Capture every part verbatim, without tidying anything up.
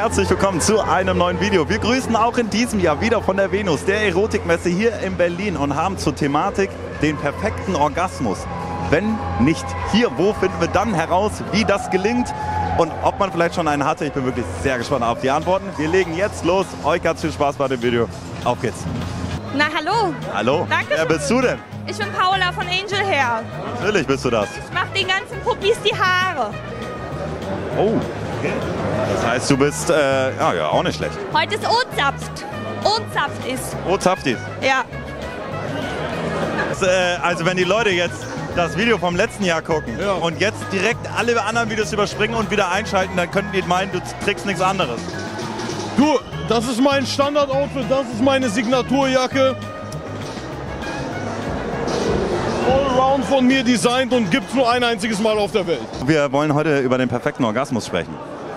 herzlich willkommen zu einem neuen Video. Wir grüßen auch in diesem Jahr wieder von der Venus, der Erotikmesse hier in Berlin und haben zur Thematik den perfekten Orgasmus. Wenn nicht hier, wo finden wir dann heraus, wie das gelingt und ob man vielleicht schon einen hatte? Ich bin wirklich sehr gespannt auf die Antworten. Wir legen jetzt los. Euch ganz viel Spaß bei dem Video. Auf geht's. Na, hallo. Hallo. Danke. Wer bist du denn? Ich bin Paula von Angel Hair. Natürlich bist du das. Ich mache den ganzen Puppis die Haare. Oh, okay. Das heißt, du bist, äh, ja, ja, auch nicht schlecht. Heute ist O-Zapft. O-Zapft ist. Oh, Zapftis. Ja. Das, äh, also wenn die Leute jetzt das Video vom letzten Jahr gucken Ja. und jetzt direkt alle anderen Videos überspringen und wieder einschalten, dann könnten die meinen, du kriegst nichts anderes. Du, das ist mein Standard-Outfit, das ist meine Signaturjacke. Allround von mir designt und gibt's nur ein einziges Mal auf der Welt. Wir wollen heute über den perfekten Orgasmus sprechen.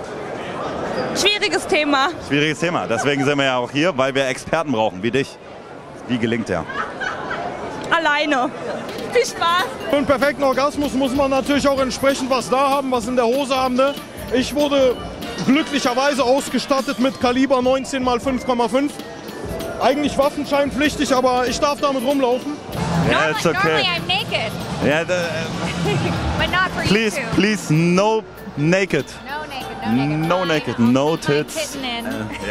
Schwieriges Thema. Schwieriges Thema. Deswegen sind wir ja auch hier, weil wir Experten brauchen, wie dich. Wie gelingt der? Alleine. Viel Spaß. Für einen perfekten Orgasmus muss man natürlich auch entsprechend was da haben, was in der Hose haben. Ne? Ich wurde glücklicherweise ausgestattet mit Kaliber neunzehn mal fünf Komma fünf. Eigentlich waffenscheinpflichtig, aber ich darf damit rumlaufen. Ja, it's okay. Normally I'm naked, Ja, da, but not for please, you two. please, no naked. No naked, no naked. No naked, no tits. Titten in.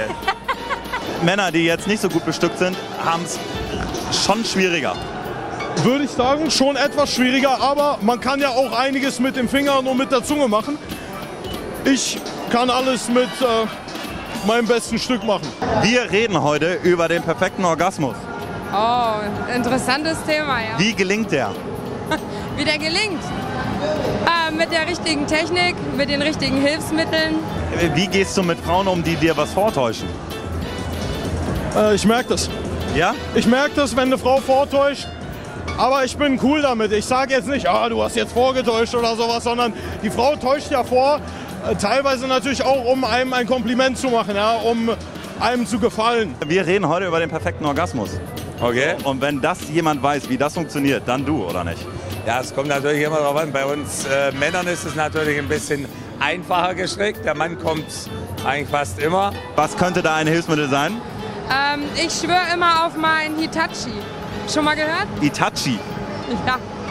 Männer, die jetzt nicht so gut bestückt sind, haben es schon schwieriger. Würde ich sagen, schon etwas schwieriger, aber man kann ja auch einiges mit dem Finger und mit der Zunge machen. Ich kann alles mit äh, meinem besten Stück machen. Wir reden heute über den perfekten Orgasmus. Oh, interessantes Thema, ja. Wie gelingt der? Wie der gelingt? Äh, mit der richtigen Technik, mit den richtigen Hilfsmitteln. Wie gehst du mit Frauen um, die dir was vortäuschen? Äh, ich merke das. Ja? Ich merke das, wenn eine Frau vortäuscht. Aber ich bin cool damit. Ich sage jetzt nicht, ah, du hast jetzt vorgetäuscht oder sowas, sondern die Frau täuscht ja vor, äh, teilweise natürlich auch, um einem ein Kompliment zu machen, ja, um einem zu gefallen. Wir reden heute über den perfekten Orgasmus. Okay. Und wenn das jemand weiß, wie das funktioniert, dann du, oder nicht? Ja, es kommt natürlich immer darauf an. Bei uns äh, Männern ist es natürlich ein bisschen einfacher gestrickt. Der Mann kommt eigentlich fast immer. Was könnte da ein Hilfsmittel sein? Ähm, ich schwöre immer auf mein Hitachi. Schon mal gehört? Itachi. Ja.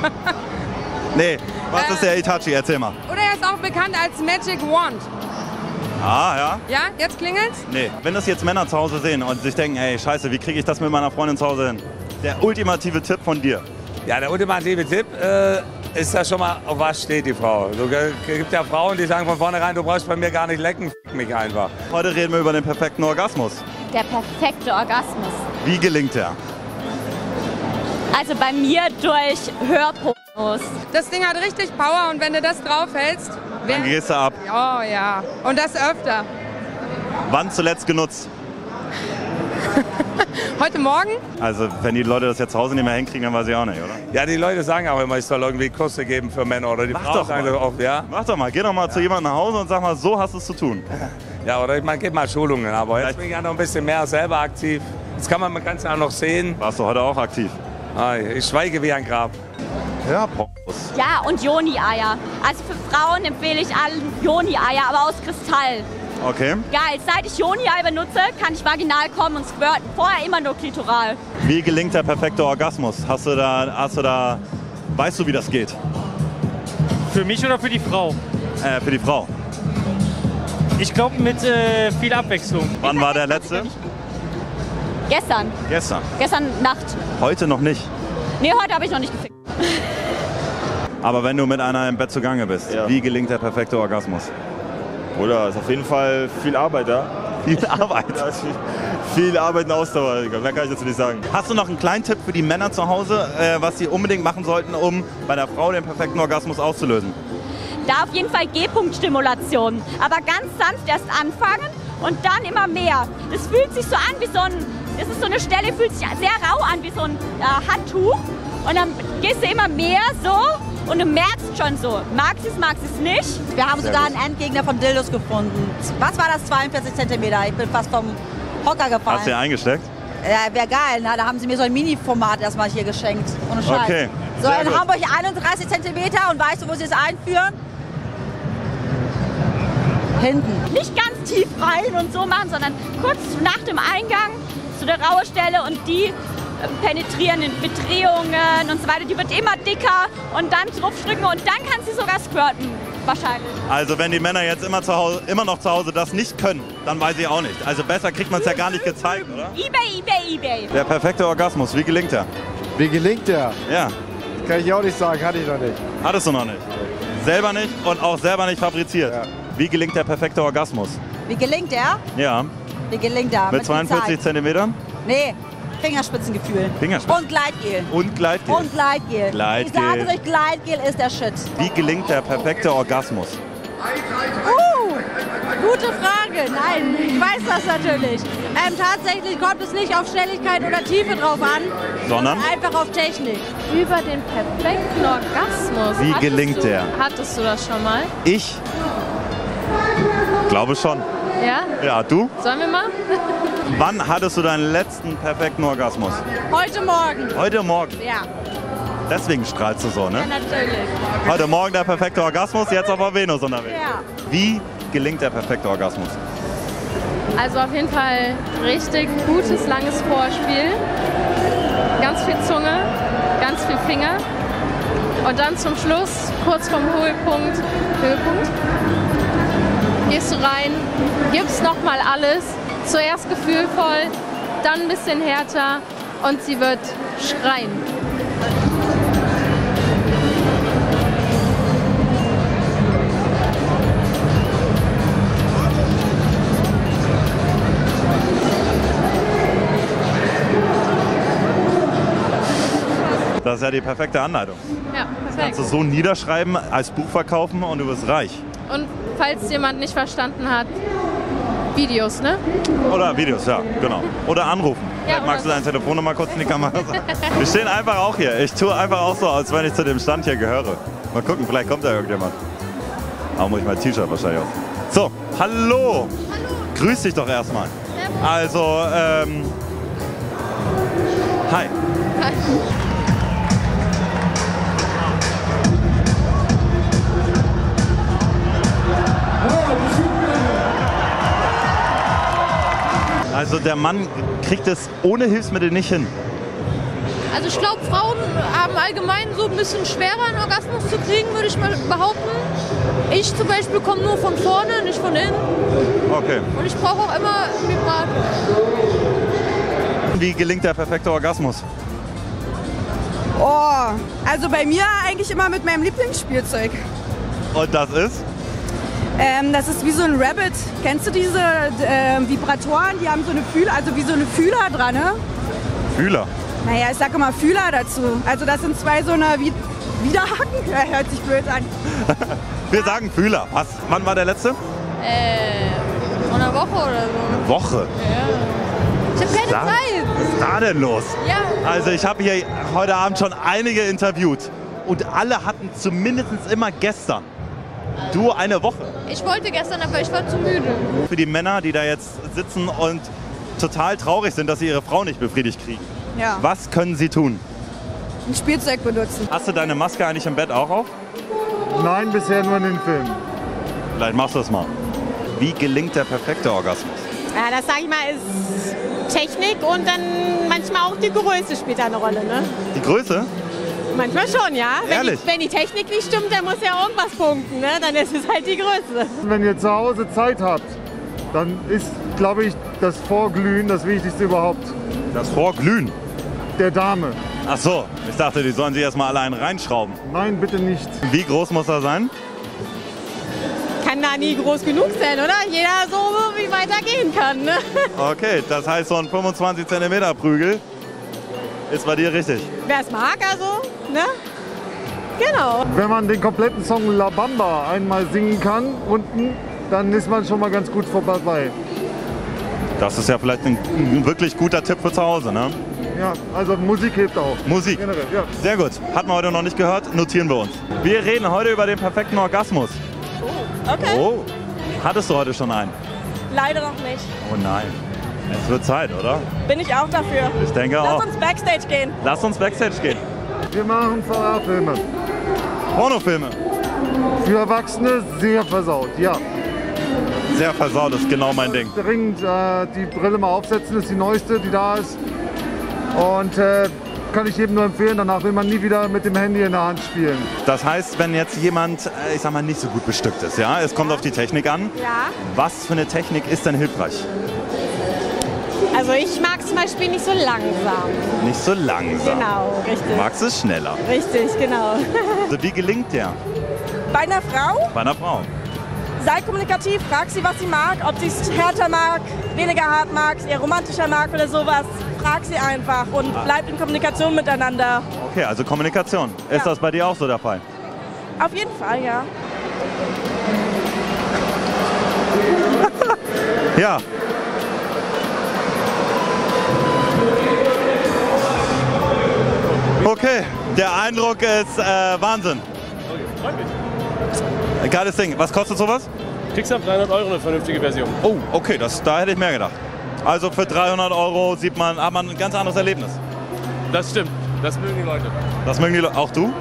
Nee, was Äh, ist der Itachi? Erzähl mal. Oder er ist auch bekannt als Magic Wand. Ah, ja? Ja, jetzt klingelt's? Nee. Wenn das jetzt Männer zu Hause sehen und sich denken, ey, scheiße, wie kriege ich das mit meiner Freundin zu Hause hin? Der ultimative Tipp von dir. Ja, der ultimative Tipp äh, ist ja schon mal, auf was steht die Frau. Es gibt ja Frauen, die sagen von vornherein, du brauchst bei mir gar nicht lecken, f*** mich einfach. Heute reden wir über den perfekten Orgasmus. Der perfekte Orgasmus. Wie gelingt der? Also bei mir durch Hörpornos. Das Ding hat richtig Power und wenn du das draufhältst, Dann gehst du ab. oh ja, und das öfter. Wann zuletzt genutzt? Heute Morgen? Also, wenn die Leute das jetzt zu Hause nicht mehr hinkriegen, dann weiß ich auch nicht, oder? Ja, die Leute sagen auch immer, ich soll irgendwie Kurse geben für Männer. Oder die Mach Frauen doch sagen mal. das auch, ja. Mach doch mal, geh doch mal zu jemandem nach Hause und sag mal, so hast du es zu tun. Ja, oder ich meine, gib mal Schulungen. Aber jetzt bin ich ja noch ein bisschen mehr selber aktiv. Jetzt kann man das Ganze auch noch sehen. Warst du heute auch aktiv? Ah, ich schweige wie ein Grab. Ja, Prost. Ja, und Joni-Eier. Also für Frauen empfehle ich allen Joni-Eier, aber aus Kristall. Okay. Geil, seit ich Joni-Ei benutze, kann ich vaginal kommen und squirten. Vorher immer nur klitoral. Wie gelingt der perfekte Orgasmus? Hast du da, hast du da, weißt du, wie das geht? Für mich oder für die Frau? Äh, für die Frau. Ich glaube mit äh, viel Abwechslung. Wann war der letzte? Gestern. Gestern. Gestern Nacht. Heute noch nicht. Nee, heute habe ich noch nicht gefickt. Aber wenn du mit einer im Bett zugange bist, Ja. wie gelingt der perfekte Orgasmus? Oder ist auf jeden Fall viel Arbeit da. Viel Arbeit. Ja, ist viel, viel Arbeit und Ausdauer. Digga. Mehr kann ich dazu nicht sagen. Hast du noch einen kleinen Tipp für die Männer zu Hause, äh, was sie unbedingt machen sollten, um bei der Frau den perfekten Orgasmus auszulösen? Da auf jeden Fall G-Punkt-Stimulation. Aber ganz sanft erst anfangen und dann immer mehr. Es fühlt sich so an wie so ein, das ist so eine Stelle, fühlt sich sehr rau an wie so ein äh, Handtuch. Und dann gehst du immer mehr so und du merkst schon so, magst du es, magst du es nicht. Wir haben sogar einen Endgegner von Dildos gefunden. Was war das, zweiundvierzig Zentimeter? Ich bin fast vom Hocker gefallen. Hast du den eingesteckt? Ja, wäre geil. Na, da haben sie mir so ein Mini-Format erstmal hier geschenkt. Ohne Scheiß. Okay, So, sehr in gut. Hamburg einunddreißig Zentimeter und weißt du, wo sie es einführen? hinten. Nicht ganz tief rein und so machen, sondern kurz nach dem Eingang zu der raue Stelle und die penetrieren mit Drehungen und so weiter. Die wird immer dicker und dann draufdrücken und dann kann sie sogar squirten, wahrscheinlich. Also wenn die Männer jetzt immer, zu Hause, immer noch zu Hause das nicht können, dann weiß ich auch nicht. Also besser kriegt man es ja gar nicht gezeigt, oder? eBay, eBay, eBay. Der perfekte Orgasmus, wie gelingt er? Wie gelingt der? Ja. Kann ich auch nicht sagen, hatte ich noch nicht. Hattest du noch nicht? Selber nicht und auch selber nicht fabriziert. Ja. Wie gelingt der perfekte Orgasmus? Wie gelingt der? Ja. Wie gelingt der? Mit zweiundvierzig Zentimetern? Nee, Fingerspitzengefühl. Fingerspitzen. Und Gleitgel. Und Gleitgel. Und Gleitgel. Gleitgel. Ich sage euch, Gleitgel ist der Shit. Wie gelingt der perfekte Orgasmus? Uh, gute Frage. Nein, ich weiß das natürlich. Ähm, tatsächlich kommt es nicht auf Schnelligkeit oder Tiefe drauf an, sondern einfach auf Technik. Über den perfekten Orgasmus. Wie hattest gelingt du, der? Hattest du das schon mal? Ich glaube schon. Ja? Ja, du? Sollen wir mal? Wann hattest du deinen letzten perfekten Orgasmus? Heute Morgen. Heute Morgen? Ja. Deswegen strahlst du so, ne? Ja, natürlich. Heute Morgen der perfekte Orgasmus, jetzt auf der Venus unterwegs. Ja. Wie gelingt der perfekte Orgasmus? Also auf jeden Fall richtig gutes, langes Vorspiel. Ganz viel Zunge, ganz viel Finger. Und dann zum Schluss, kurz vom Höhepunkt, Höhepunkt, gehst du rein, gibst nochmal alles. Zuerst gefühlvoll, dann ein bisschen härter und sie wird schreien. Das ist ja die perfekte Anleitung. Ja, perfekt. Kannst du so niederschreiben, als Buch verkaufen und du wirst reich. Und falls jemand nicht verstanden hat, Videos, ne? Oder Videos, ja, genau. Oder anrufen. Ja, Vielleicht magst du deine Telefonnummer kurz in die Kamera sagen. Wir stehen einfach auch hier. Ich tue einfach auch so, als wenn ich zu dem Stand hier gehöre. Mal gucken, vielleicht kommt da irgendjemand. Aber muss ich mein T-Shirt wahrscheinlich auf. So, hallo. Hallo. Grüß dich doch erstmal. Ja. Also, ähm... Hi. Hi. Also der Mann kriegt es ohne Hilfsmittel nicht hin. Also ich glaube, Frauen haben allgemein so ein bisschen schwerer, einen Orgasmus zu kriegen, würde ich mal behaupten. Ich zum Beispiel komme nur von vorne, nicht von innen. Okay. Und ich brauche auch immer Vibrator. Wie gelingt der perfekte Orgasmus? Oh, also bei mir eigentlich immer mit meinem Lieblingsspielzeug. Und das ist? Ähm, das ist wie so ein Rabbit. Kennst du diese äh, Vibratoren? Die haben so eine Fühler, also wie so eine Fühler dran, ne? Fühler? Naja, ich sag immer Fühler dazu. Also das sind zwei so eine Wie Widerhaken. Ja, hört sich blöd an. Wir sagen Fühler. Was? Wann war der letzte? Äh, vor einer Woche oder so. Eine Woche? Ja. Ich hab keine Sag, Zeit. Was ist da denn los? Ja. Also ich habe hier heute Abend schon einige interviewt. Und alle hatten zumindest immer gestern. Du eine Woche. Ich wollte gestern, aber ich war zu müde. Für die Männer, die da jetzt sitzen und total traurig sind, dass sie ihre Frau nicht befriedigt kriegen. Ja. Was können sie tun? Ein Spielzeug benutzen. Hast du deine Maske eigentlich im Bett auch auf? Nein, bisher nur in den Filmen. Vielleicht machst du es mal. Wie gelingt der perfekte Orgasmus? Ja, das sag ich mal ist Technik und dann manchmal auch die Größe spielt da eine Rolle, ne? Die Größe? Manchmal schon, ja. Wenn Ehrlich? die, wenn die Technik nicht stimmt, dann muss ja irgendwas punkten, ne? Dann ist es halt die Größe. Wenn ihr zu Hause Zeit habt, dann ist, glaube ich, das Vorglühen das Wichtigste überhaupt. Das Vorglühen? Der Dame. Ach so, ich dachte, die sollen sich erstmal allein reinschrauben. Nein, bitte nicht. Wie groß muss er sein? Kann da nie groß genug sein, oder? Jeder so, wie weit er gehen kann, ne? Okay, das heißt, so ein fünfundzwanzig Zentimeter Prügel ist bei dir richtig. Wer es mag, also, ne? Genau. Wenn man den kompletten Song La Bamba einmal singen kann, unten, dann ist man schon mal ganz gut vorbei. Das ist ja vielleicht ein, ein wirklich guter Tipp für zu Hause, ne? Ja, also Musik hilft auch. Musik. Generell, ja. Sehr gut. Hatten wir heute noch nicht gehört, notieren wir uns. Wir reden heute über den perfekten Orgasmus. Oh, okay. Oh, hattest du heute schon einen? Leider noch nicht. Oh nein. Es wird Zeit, oder? Bin ich auch dafür. Ich denke Lass auch. uns Backstage gehen. Lass uns Backstage gehen. Wir machen V R-Filme. Pornofilme. Für Erwachsene sehr versaut, ja. Sehr versaut, ist genau mein Ding. Dringend äh, die Brille mal aufsetzen, ist die neueste, die da ist. Und äh, kann ich jedem nur empfehlen, danach will man nie wieder mit dem Handy in der Hand spielen. Das heißt, wenn jetzt jemand, äh, ich sag mal, nicht so gut bestückt ist, ja, es kommt auf die Technik an. Ja. Was für eine Technik ist denn hilfreich? Also ich mag zum Beispiel nicht so langsam. Nicht so langsam. Genau, richtig. Du magst es schneller. Richtig, genau. Also wie gelingt der? Bei einer Frau, Bei einer Frau. sei kommunikativ, frag sie, was sie mag, ob sie es härter mag, weniger hart mag, eher romantischer mag oder sowas. Frag sie einfach und bleib in Kommunikation miteinander. Okay, also Kommunikation. Ist Ja. das bei dir auch so der Fall? Auf jeden Fall, ja. Ja. Okay, der Eindruck ist äh, Wahnsinn. Geiles Ding. Was kostet sowas? Kriegst ab dreihundert Euro eine vernünftige Version. Oh, okay, das, da hätte ich mehr gedacht. Also für dreihundert Euro sieht man, hat man ein ganz anderes Erlebnis. Das stimmt, das mögen die Leute. Das mögen die Leute. Auch du?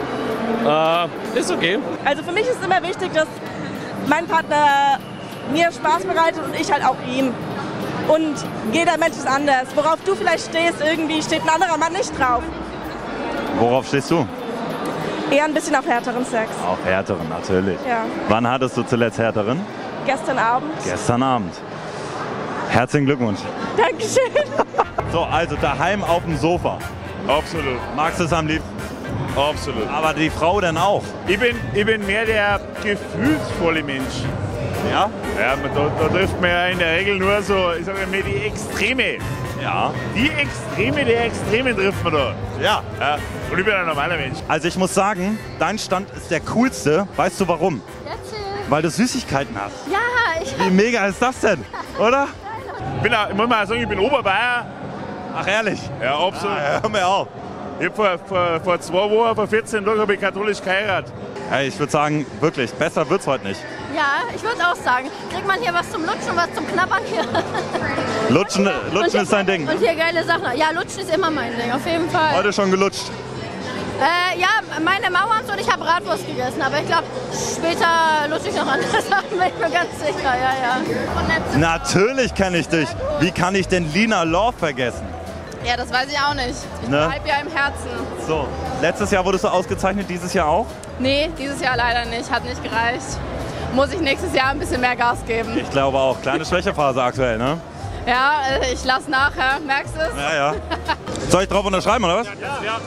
Äh, ist okay. Also für mich ist immer wichtig, dass mein Partner mir Spaß bereitet und ich halt auch ihm. Und jeder Mensch ist anders. Worauf du vielleicht stehst, irgendwie steht ein anderer Mann nicht drauf. Worauf stehst du? Eher ein bisschen auf härteren Sex. Auf härteren, natürlich. Ja. Wann hattest du zuletzt härteren? Gestern Abend. Gestern Abend. Herzlichen Glückwunsch. Dankeschön. So, also daheim auf dem Sofa. Absolut. Magst du es am liebsten? Absolut. Aber die Frau dann auch? Ich bin, ich bin mehr der gefühlsvolle Mensch. Ja? Ja, man, da, da trifft man ja in der Regel nur so, ich sage mal, die Extreme. Ja. Die Extreme der Extremen trifft man da. Ja. ja. Und ich bin ein normaler Mensch. Also ich muss sagen, dein Stand ist der coolste. Weißt du warum? Weil du Süßigkeiten hast. Ja, ich Wie mega ist das denn? Oder? Ich, bin auch, ich muss mal sagen, ich bin Oberbayer. Ach ehrlich? Ja, absolut. Ah, hör mir auf. Ich hab vor, vor, vor zwei Wochen, vor vierzehn Tagen, habe ich katholisch geheiratet. Hey, ich würde sagen, wirklich, besser wird's heute nicht. Ja, ich würde auch sagen. Kriegt man hier was zum Lutschen, was zum Knabbern hier? Lutschen, Und Lutschen hier- ist dein Ding. Und hier geile Sachen. Ja, Lutschen ist immer mein Ding, auf jeden Fall. Heute schon gelutscht. Äh, ja, meine Mauern und ich habe Bratwurst gegessen, aber ich glaube, später lutsche ich noch andere Sachen, bin ich mir ganz sicher, ja, ja. Und nett. Natürlich kenne ich dich. Wie kann ich denn Lina Love vergessen? Ja, das weiß ich auch nicht. Ich Ne? bleib ja im Herzen. So, letztes Jahr wurdest du ausgezeichnet, dieses Jahr auch? Nee, dieses Jahr leider nicht. Hat nicht gereicht. Muss ich nächstes Jahr ein bisschen mehr Gas geben. Ich glaube auch. Kleine Schwächephase aktuell, ne? Ja, äh, ich lass nachher. Merkst du es? Ja, ja. Soll ich drauf unterschreiben, oder was? Ja,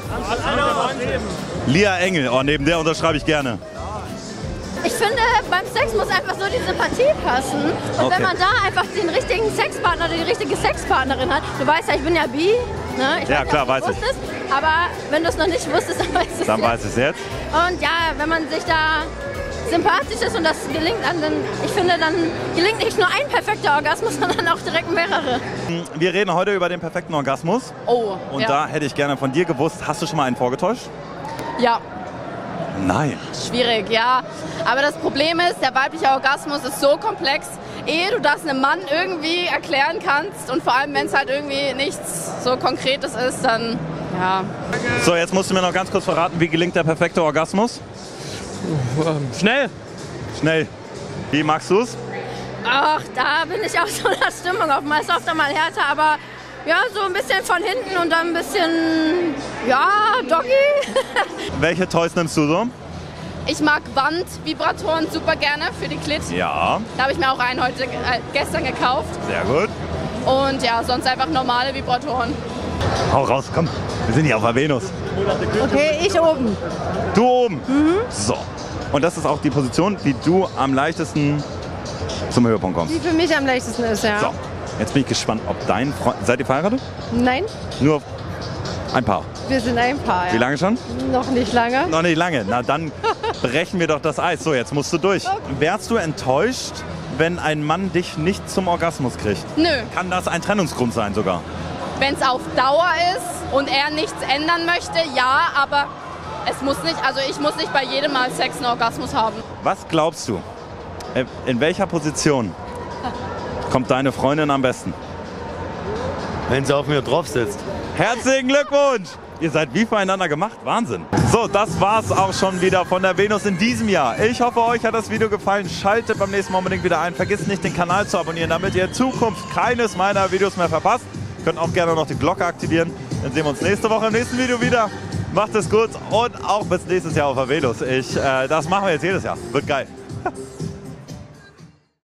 ja. Lia Engel, oh, neben der unterschreibe ich gerne. Ich finde, beim Sex muss einfach so die Sympathie passen. Und Okay. wenn man da einfach den richtigen Sexpartner oder die richtige Sexpartnerin hat, du weißt ja, ich bin ja bi, ne? Ich Ja, weiß nicht, klar, ob du weiß ich. wusstest, aber wenn du es noch nicht wusstest, dann weißt du es Dann jetzt. weiß ich es jetzt. Und ja, wenn man sich da sympathisch ist und das gelingt an, dann, ich finde, dann gelingt nicht nur ein perfekter Orgasmus, sondern auch direkt mehrere. Wir reden heute über den perfekten Orgasmus. Oh, Und ja. da hätte ich gerne von dir gewusst, hast du schon mal einen vorgetäuscht? Ja, Nein. schwierig, ja. Aber das Problem ist, der weibliche Orgasmus ist so komplex, ehe du das einem Mann irgendwie erklären kannst und vor allem, wenn es halt irgendwie nichts so Konkretes ist, dann ja. So, jetzt musst du mir noch ganz kurz verraten, wie gelingt der perfekte Orgasmus? Schnell. Schnell. Wie magst du es? Ach, da bin ich auch so in der Stimmung. Auf mal ist oft mal härter, aber ja, so ein bisschen von hinten und dann ein bisschen, ja, Doggy. Welche Toys nimmst du so? Ich mag Wandvibratoren super gerne für die Klit. Ja, Da habe ich mir auch einen heute äh, gestern gekauft. sehr gut. Und ja, sonst einfach normale Vibratoren. Hau raus, komm. Wir sind hier auf der Venus. Okay, ich oben. Du oben. So. Und das ist auch die Position, wie du am leichtesten zum Höhepunkt kommst. Die für mich am leichtesten ist, ja. So. Jetzt bin ich gespannt, ob dein Freund... Seid ihr verheiratet? Nein, Nur ein Paar. wir sind ein Paar. Ja. Wie lange schon? Noch nicht lange. Noch nicht lange. Na, dann brechen wir doch das Eis. So, jetzt musst du durch. Wärst du enttäuscht, wenn ein Mann dich nicht zum Orgasmus kriegt? Nö, Kann das ein Trennungsgrund sein sogar? wenn es auf Dauer ist und er nichts ändern möchte, ja, aber es muss nicht, also ich muss nicht bei jedem Mal Sex einen Orgasmus haben. Was glaubst du? äh, In welcher Position kommt deine Freundin am besten? Wenn sie auf mir drauf sitzt. Herzlichen Glückwunsch! Ihr seid wie füreinander gemacht. Wahnsinn. So, das war's auch schon wieder von der Venus in diesem Jahr. Ich hoffe, euch hat das Video gefallen. Schaltet beim nächsten Mal unbedingt wieder ein. Vergesst nicht, den Kanal zu abonnieren, damit ihr in Zukunft keines meiner Videos mehr verpasst. Ihr könnt auch gerne noch die Glocke aktivieren. Dann sehen wir uns nächste Woche im nächsten Video wieder. Macht es gut und auch bis nächstes Jahr auf der Venus. Ich, äh, das machen wir jetzt jedes Jahr. Wird geil.